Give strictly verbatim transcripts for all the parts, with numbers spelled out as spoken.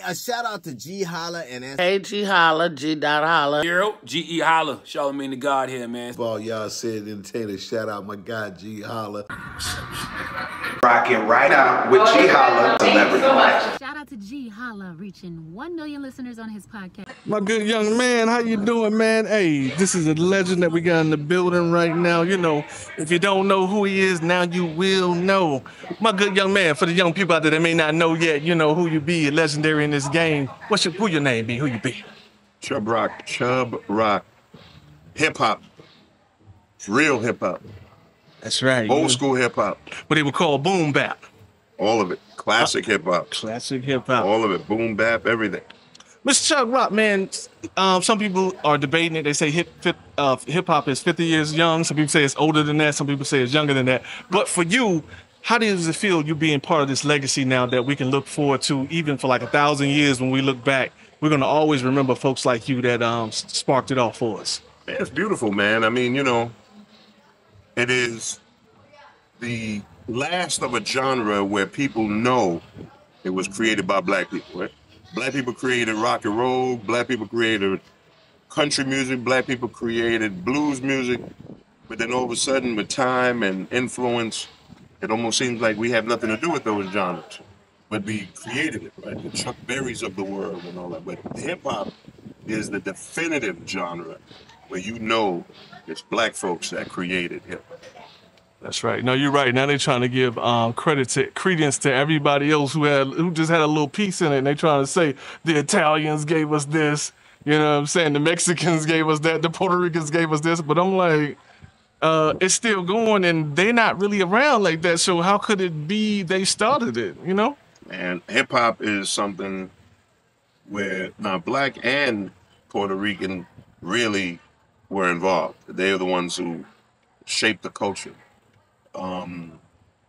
a shout out to Ge Holla and Hey, GeHolla, G dot Holla. Hero, Ge Holla. Charlamagne the God here, man. All y'all said entertainers, shout out my guy Ge Holla. Rocking right out with Ge Holla. Thank you so much. Shout out to Ge Holla, reaching one million listeners on his podcast. My good young man, how you doing, man? Hey, this is a legend that we got in the building right now. You know, if you don't know who he is, now you will know. My good young man, for the young people out there that may not know yet, you know who you be, legendary in this game. What's your, who your name be? Who you be? Chub Rock, Chub Rock. Hip hop. Real hip hop. That's right. Old school hip hop. What they would call boom bap. All of it. Classic hip hop. Classic hip hop. All of it. Boom bap, everything. Mister Chub Rock, man, um, some people are debating it. They say hip, hip, uh, hip hop is fifty years young. Some people say it's older than that. Some people say it's younger than that. But for you, how does it feel you being part of this legacy now that we can look forward to, even for like a thousand years when we look back? We're going to always remember folks like you that um, sparked it off for us. Man, it's beautiful, man. I mean, you know, it is the last of a genre where people know it was created by black people, right? Black people created rock and roll, black people created country music, black people created blues music, but then all of a sudden with time and influence, it almost seems like we have nothing to do with those genres, but we created it, right? The Chuck Berrys of the world and all that, but hip hop is the definitive genre where you know it's black folks that created hip hop. That's right. No, you're right. Now they're trying to give um, credit to credence to everybody else who had who just had a little piece in it. And they're trying to say the Italians gave us this, you know what I'm saying? The Mexicans gave us that, the Puerto Ricans gave us this. But I'm like, uh, it's still going, and they're not really around like that. So how could it be they started it? You know? And hip hop is something where now black and Puerto Rican really were involved. They are the ones who shaped the culture. Um,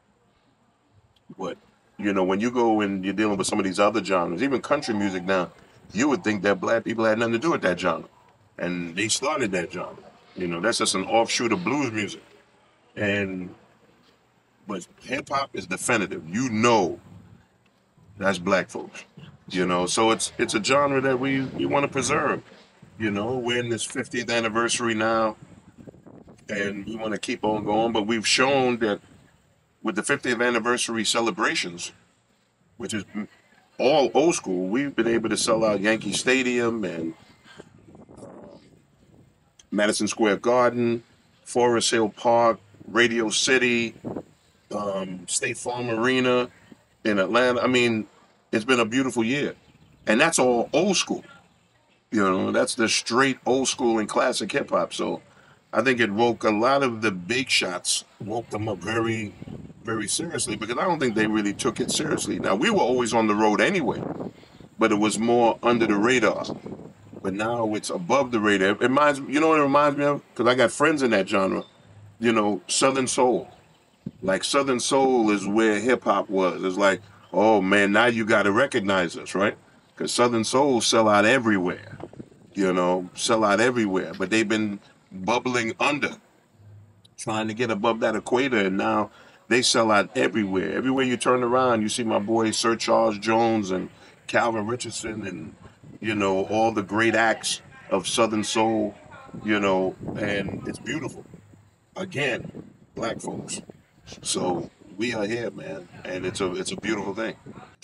but, you know, when you go and you're dealing with some of these other genres, even country music now, you would think that black people had nothing to do with that genre. And they started that genre. You know, that's just an offshoot of blues music. And, but hip hop is definitive. You know, that's black folks. You know, so it's it's a genre that we, we want to preserve. You know, we're in this fiftieth anniversary now. And we want to keep on going, but we've shown that with the fiftieth anniversary celebrations, which is all old school, we've been able to sell out Yankee Stadium and uh, Madison Square Garden, Forest Hill Park, Radio City, um, State Farm Arena in Atlanta. I mean, it's been a beautiful year. And that's all old school. You know, that's the straight old school and classic hip hop. So I think it woke a lot of the big shots, woke them up very, very seriously, because I don't think they really took it seriously. Now, we were always on the road anyway, but it was more under the radar. But now it's above the radar. It reminds, you know what it reminds me of? Because I got friends in that genre, you know, Southern Soul. Like Southern Soul is where hip hop was. It's like, oh man, now you got to recognize us, right? Because Southern Soul sell out everywhere, you know, sell out everywhere. But they've been bubbling under, trying to get above that equator, and now they sell out everywhere. Everywhere you turn around, you see my boy Sir Charles Jones and Calvin Richardson and, you know, all the great acts of Southern Soul, you know, and it's beautiful. Again, black folks. So we are here, man, and it's a it's a beautiful thing.